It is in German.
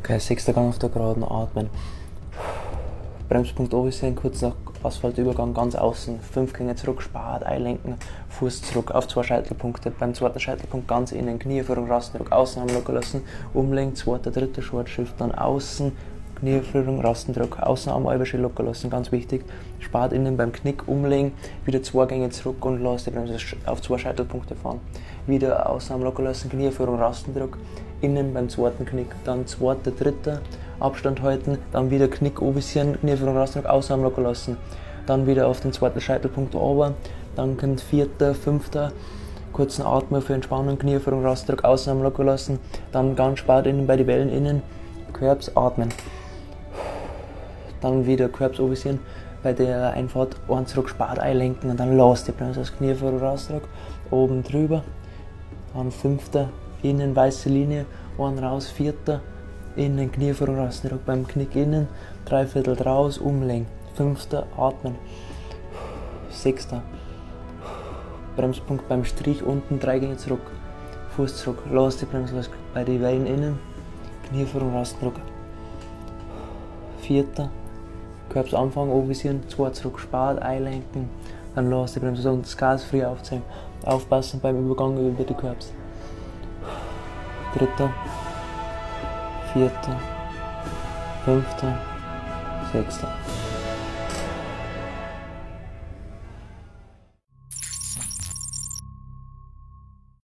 Okay, 6. Gang auf der Geraden, atmen. Bremspunkt oben sehen, kurz nach Asphaltübergang ganz außen. 5 Gänge zurück, Spagat einlenken, Fuß zurück auf 2 Scheitelpunkte. Beim 2. Scheitelpunkt ganz innen, Knieführung, Rastendruck, außen haben locker lassen. Umlenken, 2., 3. Short Shift, dann außen, Knieführung, Rastendruck, außen am Eiberschell locker lassen, ganz wichtig. Spagat innen beim Knick, umlegen, wieder 2 Gänge zurück und lass die Bremse auf 2 Scheitelpunkte fahren. Wieder außen am locker lassen, Knieführung, Rastendruck, innen beim 2. Knick, dann 2., 3. Abstand halten, dann wieder Knick oben bisschen, Knieführung, Rastendruck, außen am locker lassen. Dann wieder auf den 2. Scheitelpunkt runter, dann kommt 4., 5. kurzen Atmen für Entspannung, Knieführung, Rastendruck, außen am locker lassen. Dann ganz spart innen bei den Wellen innen, Körbs atmen. Dann wieder Körbs oben bisschen, bei der Einfahrt einen zurück, Spagat einlenken und dann lass die Bremse aus Knieführung, Rastendruck, oben drüber. Dann 5. innen, weiße Linie, einen raus, 4. innen, Knieführung, Rastendruck, beim Knick innen, 3/4 raus, umlenken. 5. atmen. 6. Bremspunkt beim Strich unten, 3 Gänge zurück, Fuß zurück, lass die Bremse los bei den Wellen innen, Knieführung, Rastendruck. 4. Körbs anfangen, anvisieren, 2 zurück, Spagat einlenken, dann lass die Bremse und das Gas früh aufziehen. Aufpassen beim Übergang über die Körbs. 3., 4., 5., 6.